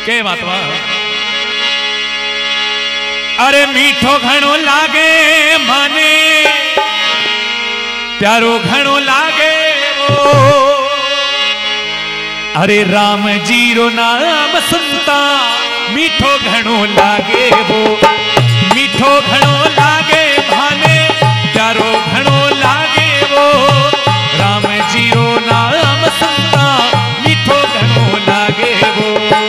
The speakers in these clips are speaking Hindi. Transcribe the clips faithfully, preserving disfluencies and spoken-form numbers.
के बात बा। अरे मीठो घणो लागे माने प्यारो घणो लागे वो। अरे राम जीरो नाम सुनता मीठो घणो लागे वो। मीठो घणो लागे भाने प्यारो घणो लागे वो। राम जीरो नाम सुनता मीठो घणो लागे वो।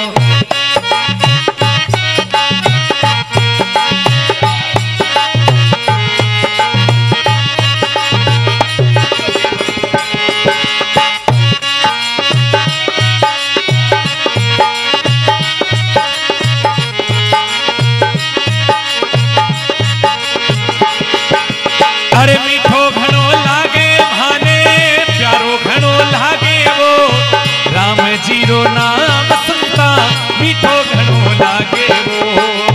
अरे मीठो घणो लागे भाने प्यारो घणो लागे वो। राम जीरो नाम सुनता मीठो घणो लागे वो।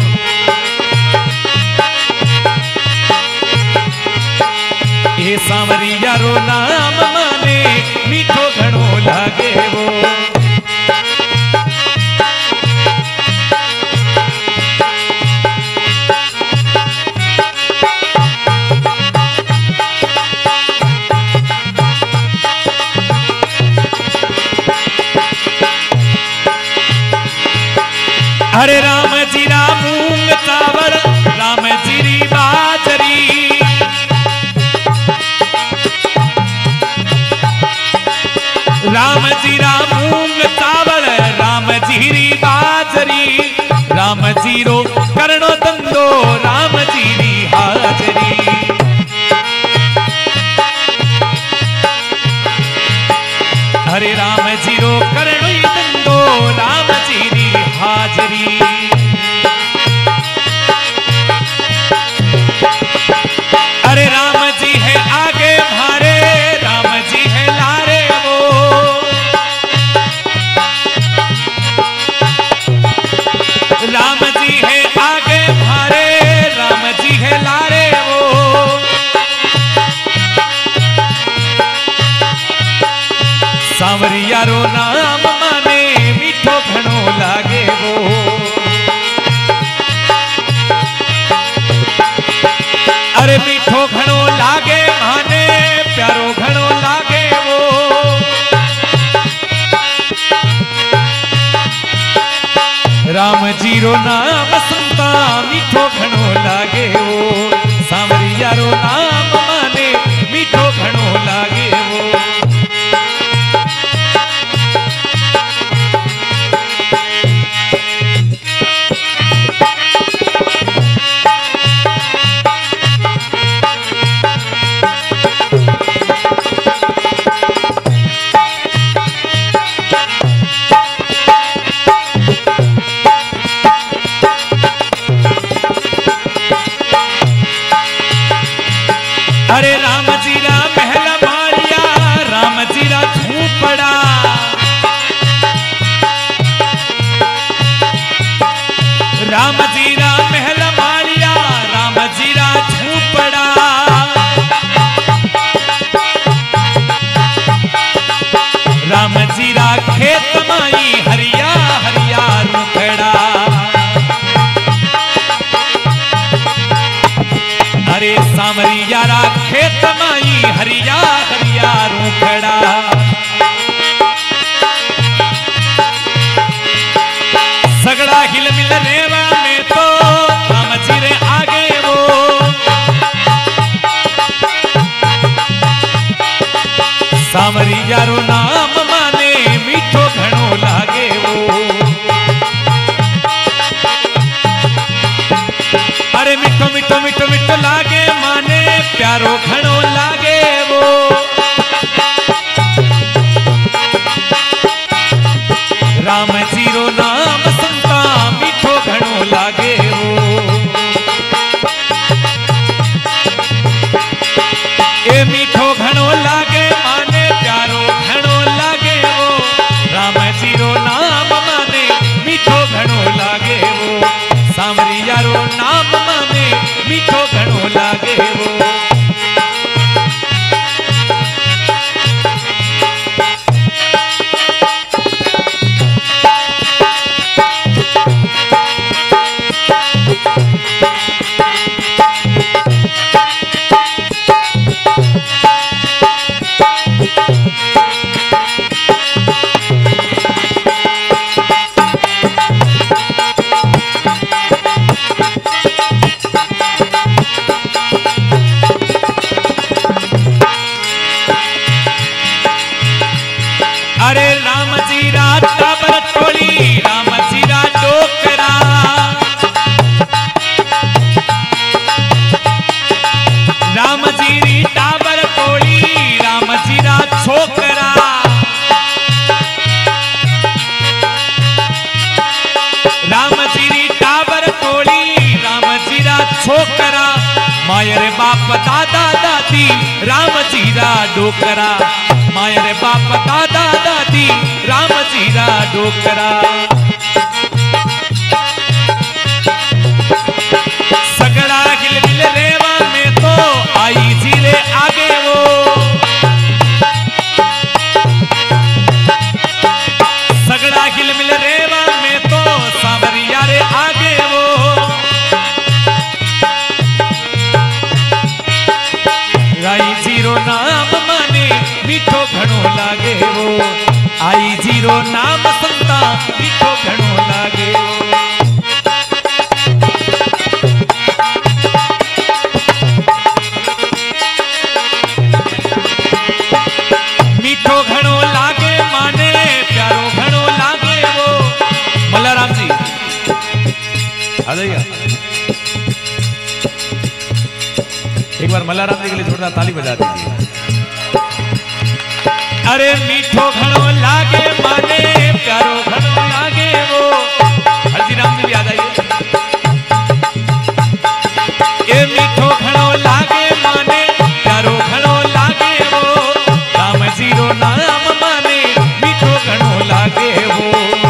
ये सांवरिया रो नाम माने मीठो घणो लागे वो। अरे राम जीरा मूंग चावल राम जीरी बाजरी। राम जीरा मूंग चावल राम जीरी बाजरी। राम जीरो करणो धंधो राम जीरी हाजरी। अरे राम जीरो करणो धंधो राम जीरी हाजरी। अरे राम जी है आगे भारे राम जी है लारे वो। राम जी है आगे भारे राम जी है लारे वो। सांवरिया रो नाम माने मीठो घणो लागे वो। अरे मीठो घणो लागे माने प्यारो घणो लागे वो। राम जीरो नाम सुनता मीठो घणो लागे वो। सांवरिया रो नाम माने मीठो घणो लागे वो। अरे राम जीरा महल मारिया राम जीरा झूपड़ा। राम जीरा महल मारिया राम जीरा झूपड़ा। राम जीरा खेत माई हरिया हरिया रुखड़ा। अरे सांवरिया रा खेत माई हरिया हरिया रूखड़ा। सगड़ा हिल मिल रेवा में तो राम जी रे आगे वो। सांवरिया रो नाम माने मीठो घणो लागे वो। अरे मिठो मिठो मिठो मिठो लागे माने प्यारो घणो लागे वो। राम जीरो नाम सुनता मीठो घणो लागे वो। ए मीठो घणो लागे माने प्यारो घणो लागे वो। राम जीरो नाम माने मीठो घणो लागे वो। सांवरिया रो नाम माने मीठो घणो लागे वो। अरे राम जी रा टाबर टोली राम जी रा डोकरा राम जी री टाबर टोली राम जी रा छोकरा राम जी री टाबर टोली राम जी रा छोकरा मायर बाप दादा दादी राम जी रा डोकरा मायर बाप दादा दादी राम जी रा डोकरा सगड़ा हिलमिल रेवा में तो आई जीरे आगे वो सगड़ा हिलमिल रेवा में तो सांवरिया रे आगे वो राई जीरो नाम माने मीठो घणो लागे वो आई जीरो नाम संता मीठो घणो लागे वो मीठो घणो लागे माने प्यारो घणो लागे वो मल्लाराम जी आ जाइए एक बार मल्लाराम जी के लिए जोरदार ताली बजा दीजिए। अरे मीठो घणो लागे माने प्यारो घणो लागे वो हरजीराम जी भी आ जाइए। ए मीठो घणो लागे माने प्यारो घणो लागे वो राम जीरो नाम माने मीठो घणो लागे वो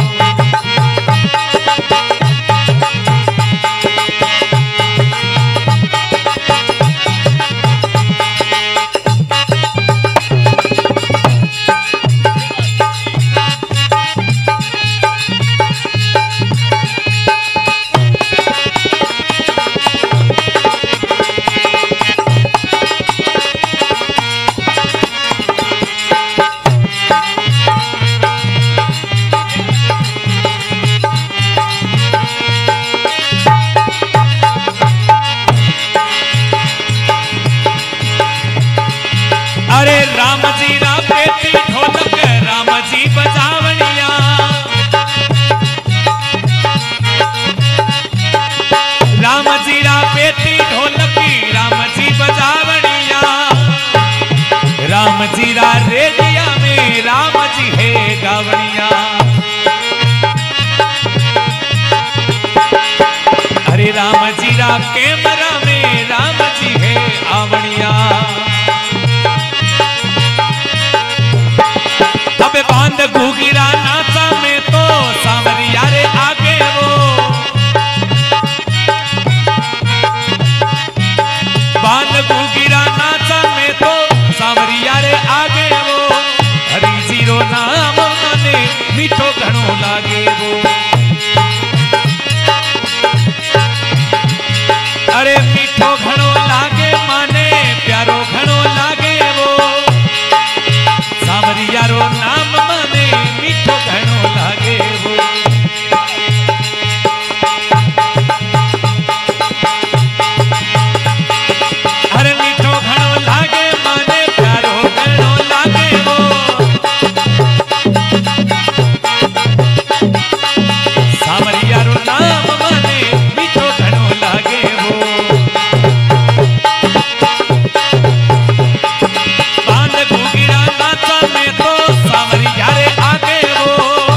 अरे राम जी रा पेटी ढोलक राम जी बजावनिया राम जी रा पेटी ढोलकी राम जी बजावनिया राम जी रा रेडिया में राम जी है गावनिया अरे राम जी रा कैमरा में राम जी है आवनिया अबे बांध घूगिरा नाचा में तो सांवरिया रे आगे वो बांध घूगिरा नाचा में तो सांवरिया रे आगे वो हरी जीरो नाम माने मीठो घणो लागे वो अरे मीठो घणो लागे माने प्यारो घणो लागे वो सांवरिया रो नाम माने मीठो घणो लागे वो अरे मीठो घणो लागे माने प्यारो घणो लागे वो सांवरिया रो नाम माने मीठो घणो लागे वो बांध घूगिरा नाचा में तो सांवरिया रे आगे वो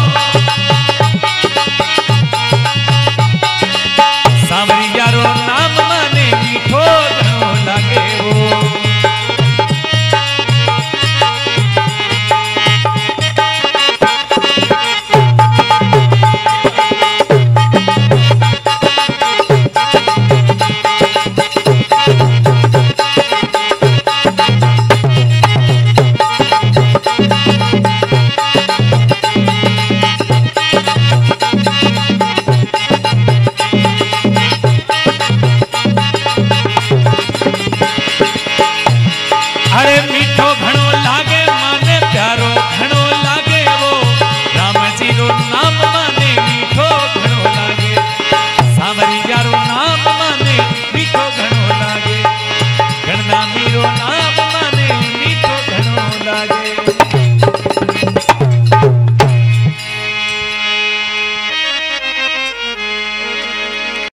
सांवरिया रो नाम माने मीठो घणो लागे वो अरे मीठो घणो लागे माने प्यारो घणो लागे वो राम जी रो नाम